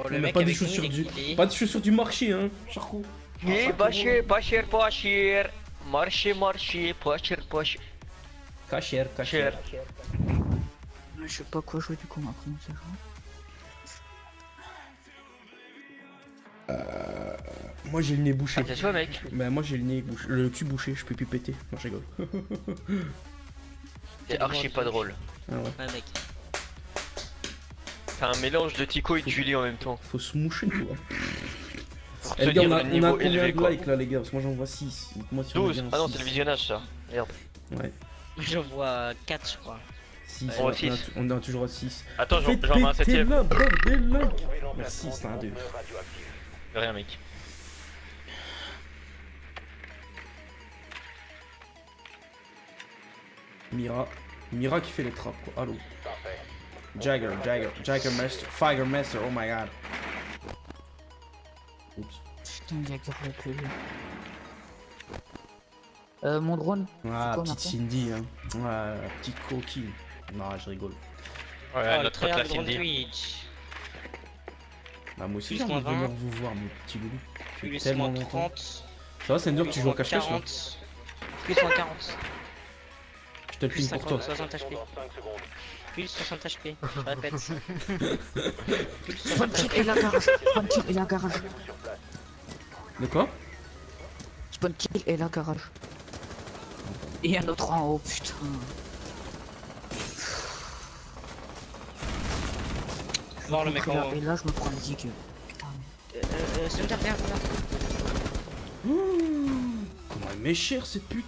Oh, le On n'a mec pas des avec chaussures nous, du... il est- Pas des chaussures du marché, hein, Charcot. Eh, pas cher, pas cher, pas cher. Marché, marché, pas cher, pas cher. Cachère, cachère. Je sais pas quoi jouer du coup, on va commencer à jouer. Moi j'ai le nez bouché. Ah, c'est toi, mec. Bah moi j'ai le nez bouché, le cul bouché, je peux plus péter. Non, je rigole. C'est archi pas drôle. Ah ouais. Ouais, mec. C'est un mélange de Tico et de Julie en même temps. Faut se moucher quoi. Pour Eh les gars, tenir on a, le on a niveau combien élevé, de quoi. likes là les gars? Parce que moi j'en vois 6. Moi si on a 12. bien Ah non, 6. c'est le visionnage ça. Merde. Ouais. J'en vois 4, je crois. 6. On voit On, six. on est toujours à 6. Attends, j'en Faites mets un péter 7ème. la bordel là. Merci, c'est un 2. De rien, mec. Mira qui fait les trappes quoi. Allô. Jagger Master, Fire Master, oh my god. Oups. Putain, il y a grave plus vieux. Mon drone. Ah, quoi, petite Martin Cindy, hein. Ah, la petite coquille. Non, je rigole. Ouais, Oh, le notre pote la tryhard drone Cindy. Twitch. Bah, moi aussi Plus j'ai envie de moins venir 20. vous voir, mes petits loulous. Depuis Plus tellement moins longtemps. 30. Ça va, Sender, tu Plus joues en moins cache-cache là? 40. Plus moins 40. Je te le Plus ping pour toi. 50, 60 HP. Plus 60 HP. Je répète. Plus 60 Spawn kill HP. et la garage. Spawn kill et la garage. De quoi? Spawn kill et la garage. Et un autre en haut, putain. Voir le mec en haut. Et là, je me prends le zig. Putain. Center, viens, viens. Comment elle m'est chère cette pute?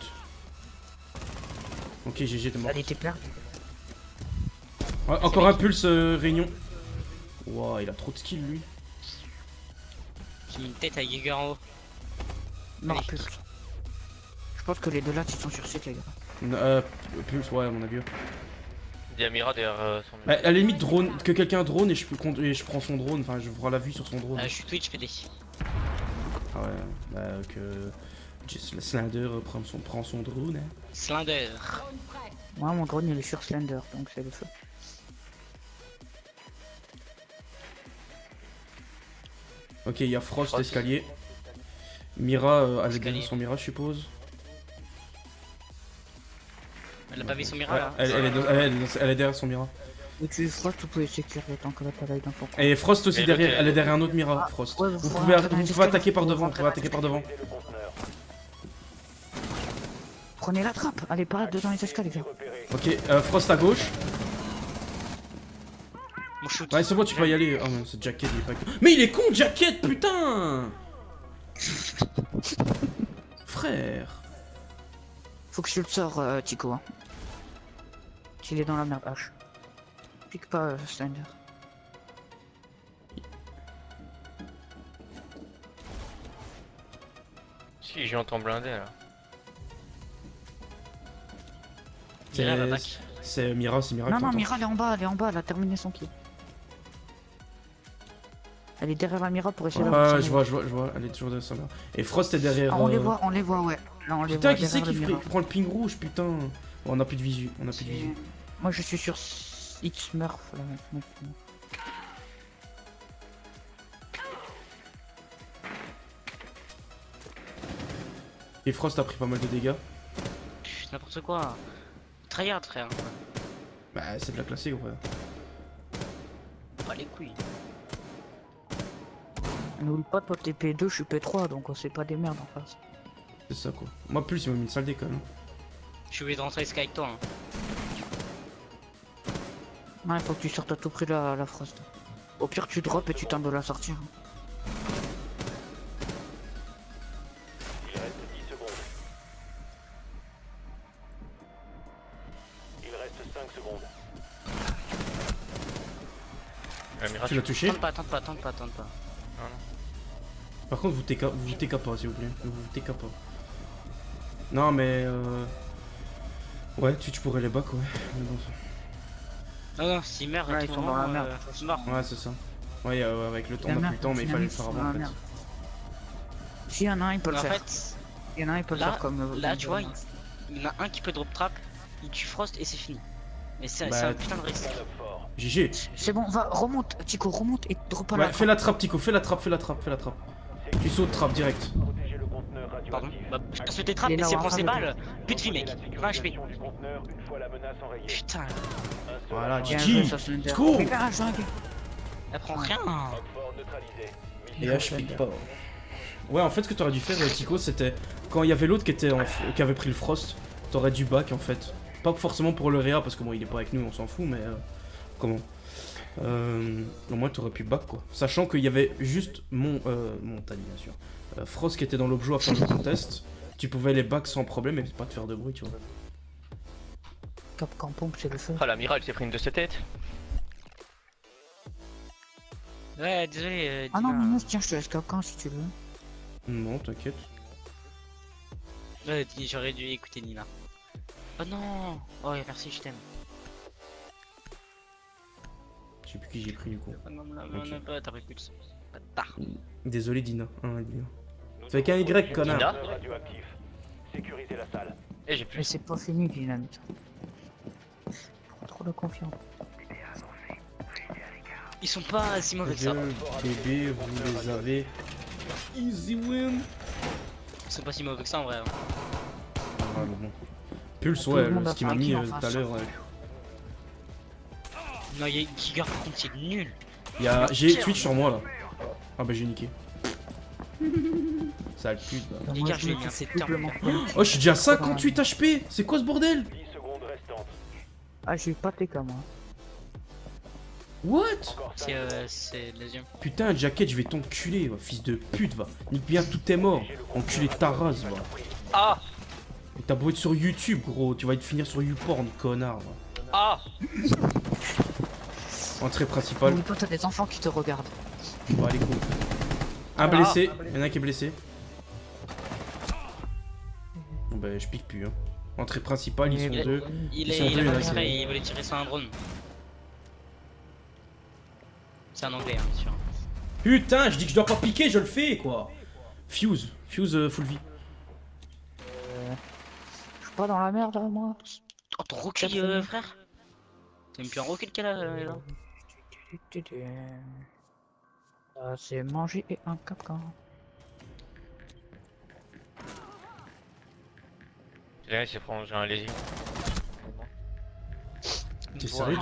Ok, GG, t'es mort. Elle était perdue. Ouais, encore un pulse réunion. Wow, il a trop de skill lui. J'ai mis une tête à Jäger en haut. Non, Allez. pulse. Je pense que les deux là, ils sont sur site, les gars. Pulse, ouais, à mon avis. Il y a Mira derrière son. Bah, à la limite, drone, que quelqu'un drone et je prends son drone. Enfin, je vois la vue sur son drone. Je suis Twitch PD. Ah ouais, bah que. Slender prend son drone. Hein. Slender. Moi, mon drone, il est sur Slender, donc c'est le feu. Ok, il y a Frost, Frost. escalier. Mira, elle est Escalier. derrière son Mira, je suppose. Elle a pas vu son Mira Ouais, là. elle est derrière son Mira. Et tu Frost, vous pouvez sécuriser tant que la palette d'un fond. Et Frost aussi Et derrière, l'autre, elle est derrière un autre Mira, Frost. ouais, Vous faut pouvez rentrer dans les attaquer par escaliers, devant, faut vous pouvez rentrer attaquer par devant. Prenez la trappe, allez pas dedans les escaliers, les gars. Ok, Frost à gauche. Mon shoot. Ouais, c'est bon, tu peux y aller. Oh non, c'est Jacket, il est pas con. Mais il est con, Jacket, putain. Frère. Faut que je le sors, Tico. Hein. S'il est dans la merde, H. Pique pas, Slender. Si, j'entends blindé là. Mira va back. C'est Mira qui Non, non, entend. Mira, elle est en bas, elle a terminé son kill. Elle est derrière la Mira pour essayer Ouais, d'avoir je vois, elle est toujours derrière sa Mira. Et Frost est derrière. Ah, on les voit, ouais. Là, on les Putain, voit qui c'est derrière qui le Mira. prend le ping rouge, putain. Oh, on a plus de visu, Moi, je suis sur X-Murph, là, maintenant. Et Frost a pris pas mal de dégâts. Pff, n'importe quoi. Tryhard, frère. Bah, c'est de la classique, ouais. Pas les couilles. N'oublie pas, toi, t'es P2, je suis P3, donc c'est pas des merdes en face. C'est ça, quoi. Moi, plus, il m'a mis une sale déconne. Je suis obligé de rentrer Sky avec toi. Hein. Ouais, faut que tu sortes à tout prix la Frost. Au pire, tu drops et tu tentes de la sortir. Il reste 10 secondes. Il reste 5 secondes. Mira, Tu l'as touché? Tente pas. Par contre, vous TK pas, s'il vous plaît. Vous TK pas. Non, mais ouais, tu pourrais les back, ouais. Mais bon, Non, s'il meurt, Ouais, à ils tout sont moment, dans la merde. c'est mort. ouais, c'est ça. Ouais, avec le temps, La on a plus merde, le temps, mais il fallait le dynamite, faire c'est avant, dans en la fait. merde. Si y en a un, il peut le En faire. fait, Il y en a un, il peut le là, faire comme. là, tu vois, il y en a un qui peut drop trap, il tue Frost et c'est fini. Mais c'est Bah, un putain de risque. Top fort. GG. C'est bon, va, remonte, Tico, remonte et drop à Ouais, la fais la trappe, Tico, fais la trappe. Tu sautes trappe direct. Pardon. Bah, je passe tes trappes Il est et là, c'est on pour va ses faire balles. Plus de vie, mec. 20 HP. Putain, Voilà, Bien GG. joué, ça, Slender. Let's go. Mais garage, dingue. elle prend rien. Et HP pas. Ouais, en fait, ce que t'aurais dû faire, Tico, c'était quand il y avait l'autre qui avait pris le Frost, t'aurais dû back en fait. Pas forcément pour le Réa, parce que bon, il est pas avec nous, on s'en fout, mais comment au moins, t'aurais pu back quoi. Sachant qu'il y avait juste Montagne, bien sûr. Frost qui était dans l'objet à faire le contest, tu pouvais les back sans problème et pas te faire de bruit, tu vois. Cap quand pompe, c'est le feu. Ah, l'amiral s'est pris une de ses têtes. Ouais, désolé. Ah non, Dina. non, tiens, je te laisse Capcan si tu veux. Non, t'inquiète. Ouais, j'aurais dû écouter Nina. Oh non. Oh, merci, je t'aime. Je sais plus qui j'ai pris du coup. Oh non, Ok. t'as pris plus de ça. Bâtard. Désolé, Dina. Dina. C'est avec un Y, connard. Dina. Et j'ai Mais plus. c'est pas fini, Dynamite. Trop de confiance. Ils sont pas si mauvais que ça. Bébé, vous les avez. Easy win. Ils sont pas si mauvais que ça en vrai. Hein. Ah, mais bon. Pulse, Tout ouais, le monde a ce qui fait m'a un mis kill en tout à face. l'heure. Ouais. Non, il y a Giga par contre, c'est nul. J'ai Twitch sur moi là. Ah bah j'ai niqué. Sale pute bah. Les Moi, gars, je je l'ai me mis un dis secteur. doublement. Oh, je suis déjà à 58 HP. C'est quoi ce bordel? Ah, j'ai eu pas TK moi. What? C'est le deuxième. Putain, Jacket, je vais t'enculer, va, fils de pute, va. Nique bien tous tes morts. Enculé de ta race, va. Ah. Et t'as beau être sur YouTube, gros. Tu vas te finir sur YouPorn, connard, va. Ah. Entrée principale. Oui, toi, t'as des enfants qui te regardent. Bon, allez, cool. Un blessé. Il y en a un qui est blessé. Bon, bah, je pique plus, hein. Entrée principale, ils sont Il- deux. Il Ils sont est deux, il y en a pas qui- exprès, il voulait tirer sur un drone. C'est un anglais, hein, bien sûr. Putain, je dis que je dois pas piquer, je le fais, quoi. Fuse full vie. Je suis pas dans la merde, là, moi. Oh, ton recul, frère. T'as même plus un recul qu'elle a là. C'est manger et un Capcan. Là, il s'est prolongé un léger. T'es sérieux,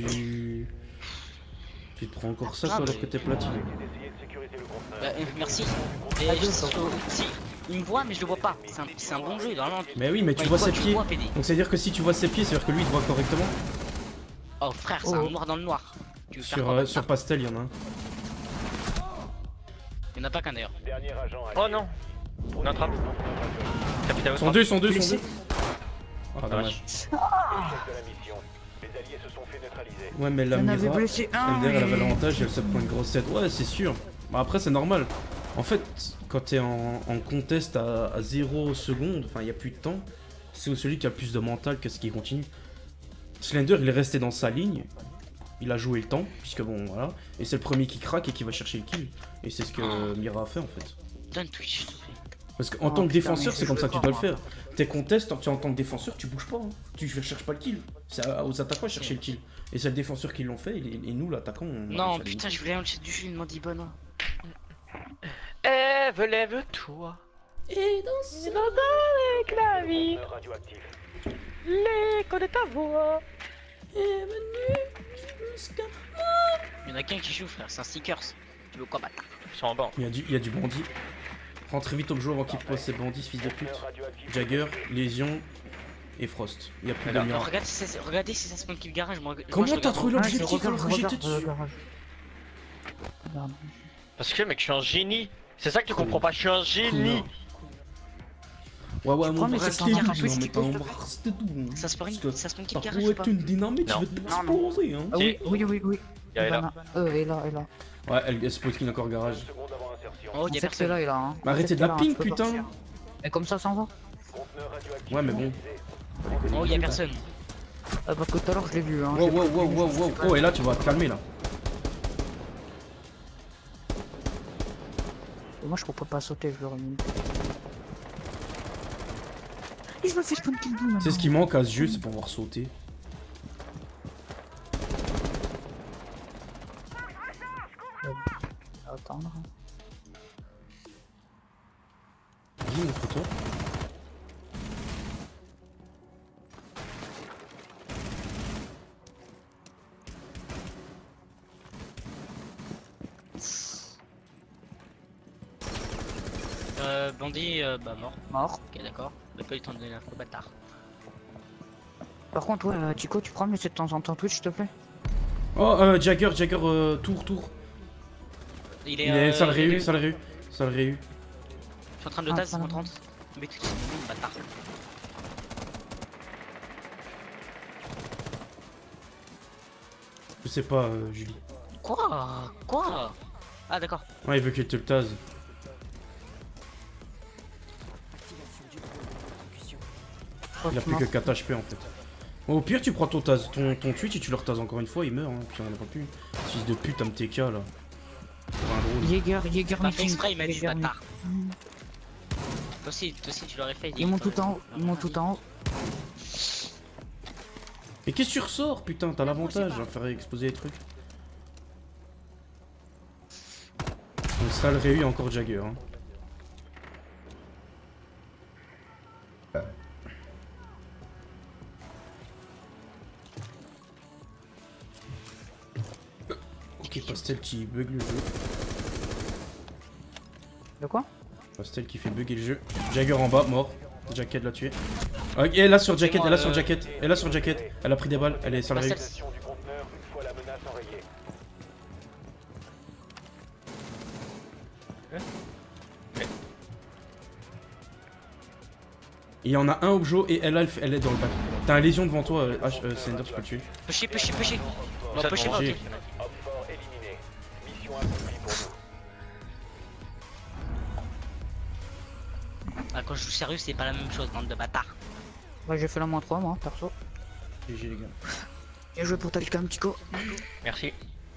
tu te prends encore ça, toi, alors que t'es platine? Merci. Et si, il me voit, mais je le vois pas. C'est un bon jeu, vraiment. Mais oui, mais tu Ouais, vois il ses tu pieds. vois, PD. Donc ça veut dire que si tu vois ses pieds, ça veut dire que lui il te voit correctement. Oh frère, c'est un noir dans le noir. Tu veux faire quoi, Sur Pastel, il y en a un. Il y en a pas qu'un d'ailleurs. Oh non. On attrape. Capitaine Ils sont deux, ils sont deux, ils sont deux. Ah, dommage. Ouais, mais la On avait Mira, blessé un. MDR, elle avait mais- l'avantage et elle se prend une grosse set. Ouais, c'est sûr. Bah après, c'est normal. En fait, quand t'es en contest à 0 secondes, enfin, il n'y a plus de temps, c'est celui qui a le plus de mental que ce qui continue. Slender, il est resté dans sa ligne. Il a joué le temps, puisque bon, voilà. Et c'est le premier qui craque et qui va chercher le kill. Et c'est ce que Mira a fait, en fait. Donne Twitch. Parce qu'en Oh, tant que putain, défenseur, mais c'est comme je ça que tu veux dois le faire. Tes contests, en tant que défenseur, tu bouges pas. Hein. Tu cherches pas le kill. C'est aux attaquants à chercher le kill. Et c'est le défenseur qui l'ont fait, et nous, l'attaquant, on... Non, ça putain, je voulais un chat du jeu, il m'a dit bonne. Ève, lève-toi. Et dans Avec la vie. L'écho de ta voix. Il y en a qu'un qui joue, frère, c'est un stickers. Tu veux quoi, bâtard? Ils sont en bas. Il y a du bandit. Rentrez vite au jeu avant qu'il pose ses bandits, fils de pute. Jagger, Lésion et Frost. Il y a plus de Alors, miracle. Regardez si ça spawn kill garage. Moi, Comment je t'as regarde. trouvé Ouais, l'objectif alors que j'étais le dessus? garage. Regarde. Parce que mec, je suis un génie. C'est ça que tu comprends pas, je suis un génie. Ouais, ouais, Tu mon prends, mais bras, c'est c'était sans doux, dire, non, mais tu peux- ton bras, c'était doux. Ça spawn Parce que kill t'as garage beau ou être pas? une dynamite, je Non. vais te Non, non. exploser, hein. Ah oui, oui. Il est là. Et là. Ouais, elle se pose qu'il encore garage. Oh, On y'a sait que c'est personne. là, il a. Hein. Mais arrêtez de la ping, putain. Et comme ça va. Ouais, mais bon. Oh, y'a personne. Parce que tout à l'heure, je l'ai vu. Hein. Wow. Oh, et là, tu vas te calmer, là. Et moi, je peux pas sauter, je l'aurais mis. Et je me fais spawn kill d'où maintenant? C'est ce qui manque à ce jeu, c'est pouvoir sauter. Attendre. Dis montre-toi. Bandit, bah mort. Mort. Ok, d'accord. On a pas eu le temps de donner l'info, bâtard. Par contre, ouais, Tico, tu pourras me laisser de temps en temps Twitch, s'il te plaît? Oh, Jagger, tour. Il Il est sale réu, élu. sale réu. Sale réu. Je suis en train de Ah, taz, pardon. 130. Mais tu sais, bâtard. Je sais pas, Julie. Quoi? Ah, d'accord. Ouais, il veut qu'il te le tase. Il a plus que 4 HP en fait. Bon, au pire, tu prends ton Twitch et tu le retases encore une fois, il meurt. Hein. Puis on en aura plus. Fils de pute, MTK là. Pour un drone. Jäger Pas fait meeting. exprès, il m'a dit Jäger bâtard. Toi aussi, tu l'aurais fait. Ils montent tout en haut, ils montent tout en haut. Mais qu'est-ce que tu ressors, putain? T'as l'avantage à faire exploser les trucs. Donc, sale réu, encore Jagger. Hein. Ok, Pastel qui bug le jeu. De quoi? Pastel qui fait bugger le jeu. Jagger en bas, mort. Jacket l'a tué. Ok, elle est là sur Jacket, elle est là sur Jacket. Elle est là sur Jacket. Elle a pris des balles, elle est sur la réu. Pastel. Du conteneur une fois la menace enrayée. Il y en a un objet et elle est dans le bac. T'as un lésion devant toi, Sender, tu peux le tuer. Pushy. Non, Ça, pushy bon, pas, ok. J'ai- Homme fort éliminé. Mission accomplie pour nous. Ah, quand je joue sérieux, c'est pas la même chose, bande de bâtards. Ouais, j'ai fait la moins 3 moi, perso. GG les gars. Bien joué pour ta cam, Tico. Merci.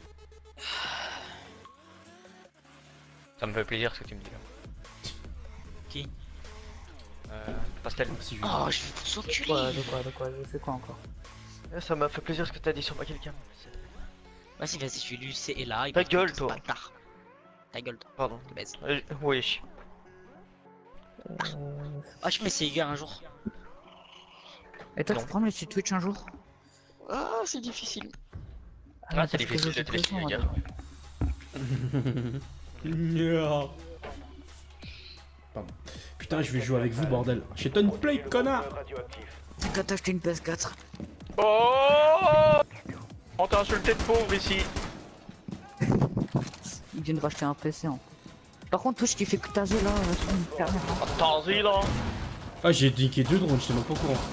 Ça me fait plaisir ce que tu me dis là. Qui? Pastel. Merci Julie. Oh, je vais vous enculer. De quoi j'ai fait quoi encore? Ça m'a fait plaisir ce que t'as dit sur ma quelqu'un. Vas-y, je suis lu, c'est là. Ta gueule, toi. Bâtard. Ta gueule, toi. Pardon. Je te baise. Oui. Ah, je peux essayer Jäger un jour. Et toi, Non. tu pourras me laisser Twitch un jour? Ah, c'est difficile. Ah, c'est parce que difficile je de te fais laisser, pression, Jäger. moi. Pardon. Putain, je vais jouer avec vous, bordel. J'ai une play, connard. Conteneur radioactif. C'est qu'à t'acheter une PS4. Oh, on t'a insulté de pauvre ici. Il vient de racheter un PC en fait. Par contre, Twitch qui fait que taser là, c'est une dernière. Attends-y là. Ah, j'ai niqué 2 drones, j'étais même pas au courant.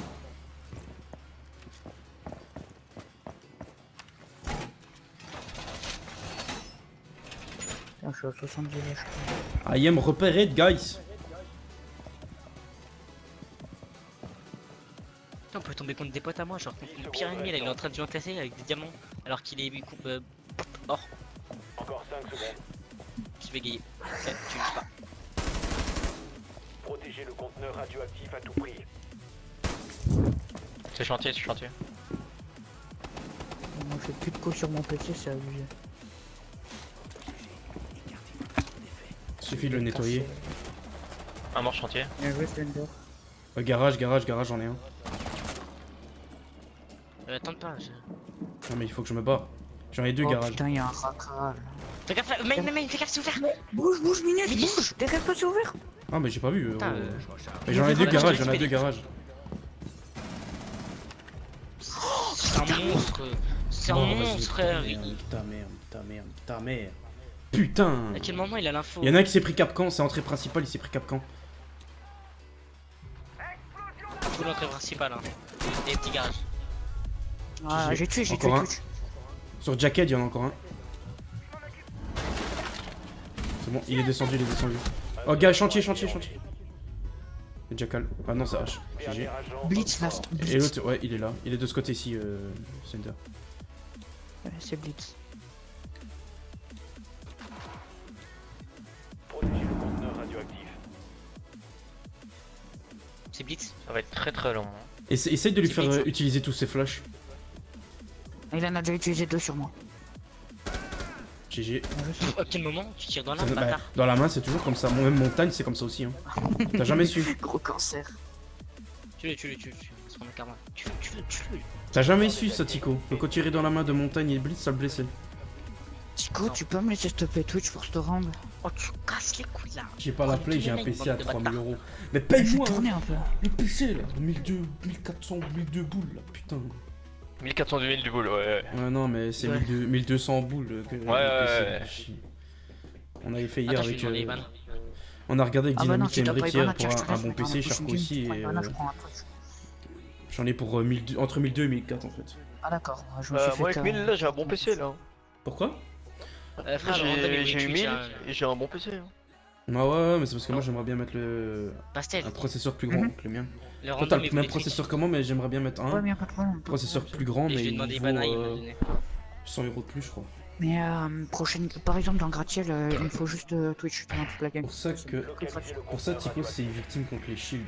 Putain, je suis à 70 là, je crois. I am repaired, guys. Putain, on peut tomber contre des potes à moi, genre contre mon pire ennemi là, il est en train de jouer un TC avec des diamants alors qu'il est mort. Encore 5 secondes. Je vais gayer. Ok, tu me pas. Protégez le conteneur radioactif à tout prix. C'est chantier. Moi, j'ai plus de coups sur mon PC, c'est abusé. Suffit de le nettoyer. Un mort chantier. Bien joué, Slender. Garage, j'en ai un. Tente pas, je... Non, mais il faut que je me barre. J'en ai 2 Oh garages. putain, y'a un racal. Fais gaffe là, mais fais gaffe, c'est ouvert. Bouge, minute, bouge. T'es pas c'est ouvert. Ah, mais j'ai pas vu. Putain, Mais j'en ai 2 voilà, garages, je j'en ai vais 2 garages. C'est un monstre. C'est un Oh, vas-y, monstre, frère. Ta mère. Putain. À quel moment il a l'info? Il y en a un qui s'est pris Capcan, c'est entrée principale, il s'est pris Capcan. Tout l'entrée principale, hein. Et petit garage. Ah, j'ai tué Encore un. Twitch. Sur Jacket, il y en a encore un. C'est bon, il est descendu. Oh, gars, chantier. Le Jackal. Ah non, c'est H. GG. Dernier agent. Blitz last. Et Blitz. l'autre, ouais, il est là. Il est de ce côté-ci, Center. Ouais, c'est Blitz. Protégez le conteneur radioactif. C'est Blitz. Ça va être très long. Essaye de lui C'est faire vite, ça. utiliser tous ses flashs. Il en a déjà utilisé 2 sur moi. GG. À quel moment tu tires dans Bah, l'arme, bâtard? dans la main, c'est toujours comme ça. Moi, même montagne, c'est comme ça aussi. Hein. T'as jamais su. Gros cancer. Tue-le. C'est mon karma. Tue-le. T'as jamais su ça, Tico. Que quand tu irais dans la main de montagne et blitz, ça le blessait. Tico, tu peux me laisser te plaît Twitch pour te rendre? Oh, tu casses les couilles là. J'ai pas la Oh, play, j'ai un tous les PC à mecs, 3000 bande de euros. Mais Je vais paye-moi tourner hein. un peu. Le PC là, 1200, 1400, 1002 boules là, putain. 1400 2000 du boule, ouais. Ouais, non, mais c'est Ouais. 1200 boules que Ouais, le PC, ouais. là, chie. On avait fait hier Attends, je vais avec. demander Ivan. On a regardé avec Ah bah non, Dynamique si et t'as pas Emmerich Ivana, hier tiens, pour je te un laisse, bon je prends PC, un Charco pushing aussi. game, Et je prends Ivana, je prends un Twitch. j'en ai pour entre 1002 et 1004 en fait. Ah d'accord, je me suis fait... Moi avec 1000 là, j'ai un bon PC là. Pourquoi? Frère, J'ai eu 1000 et j'ai un bon PC. hein. Ah ouais, mais c'est parce que moi j'aimerais bien mettre Pastel. un processeur plus grand que le mien. Le Toi random t'as est le même politique. processeur que moi, mais j'aimerais bien mettre Ouais, un mais y'a pas de problème. processeur plus grand, Et mais je lui ai il demandé vaut Ivana, il m'a donné. 100 euros de plus, je crois. Mais prochaine... Par exemple dans Gratiel, il me faut juste Twitch pendant toute la game. Pour ça que, pour ça Tico c'est une victime contre les shields.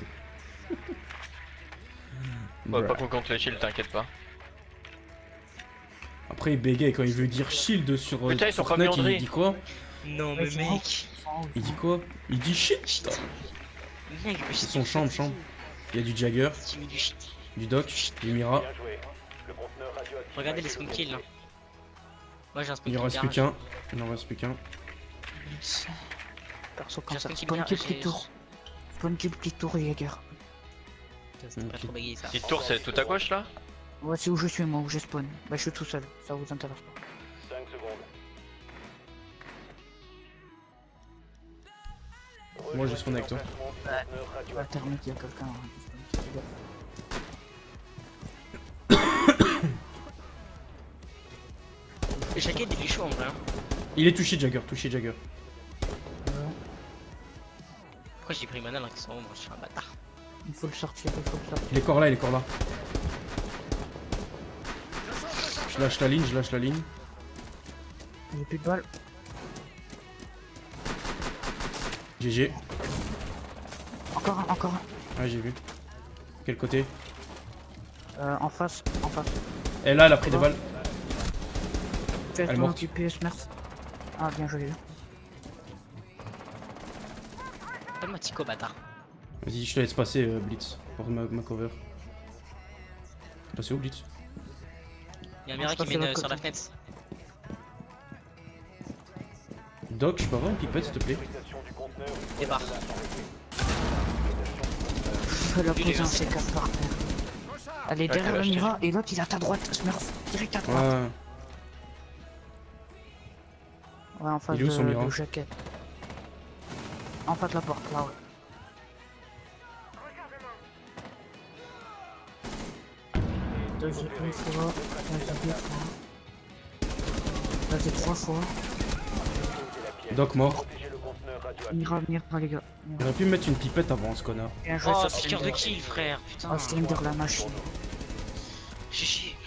Ouais, Bruh. pas qu'on compte les shields, t'inquiète pas. Après il bégaye quand il veut dire shield sur Putain, ils sont Fortnite, pas mis en il dit quoi? Non, Ouais, mais c'est mec. Il dit quoi? Il dit shit. Mec, je C'est son champ. Il y a du Jagger, Tu mets du shit. du Doc, du Mira. Bien joué. Le conteneur radioactif. Regardez les spawn kills là. Moi j'ai un spawn Il en kill reste plus garage. qu'un. Il en reste plus qu'un. Perso J'ai un comme ça. spawn kill Spawn kill garage, petit tour. Spawn kill petit tour et Jäger. C'était pas trop bégayé ça. Petite tour, c'est tout à gauche là? Ouais, c'est où je suis moi, où j'ai spawn. Bah je suis tout seul, ça vous intéresse pas. 5 secondes. Moi j'ai spawn avec toi. À terme, il y a quelqu'un. Et chacun il est chaud en vrai. Hein. Il est touché Jagger, touché Jagger. Pourquoi j'ai pris mana alors qu'ils sont hauts? Moi je suis un bâtard. Il faut le sortir, il faut le sortir. Il est encore là, il est encore là. Je lâche la ligne, je lâche la ligne. J'ai plus de balles. GG. Encore un, encore un. Ah j'ai vu. Quel côté? En face, en face. Et là elle a pris des balles. Fais Elle est ton morte. occupé, Smurf. Ah bien joué. Donne-moi Tico bâtard. Vas-y, je te laisse passer Blitz. Pour ma cover. Passer où Blitz? Y'a un Non, Mira je qui passe de mène l'autre sur la côté. fenêtre. Doc, je peux avoir une pipette s'il te plaît? Du conteneur. Départ. Fais la Il est poser un lancé. C4 par terre. Elle est derrière le Mira et l'autre il est à ta droite, Smurf. Direct à droite. Ouais. Ouais, en face Il est où, son Mira de jaquette. En face de la porte, là, ouais. Deuxième fois, deuxième fois. Là, c'est 3 fois. Doc mort. Protégez le conteneur radioactif. Mira, les gars. Il aurait pu me mettre une pipette avant ce connard. Bien joué, Oh, ça piqueur de kill frère, putain. Oh, Cylinder, la machine. Chichi.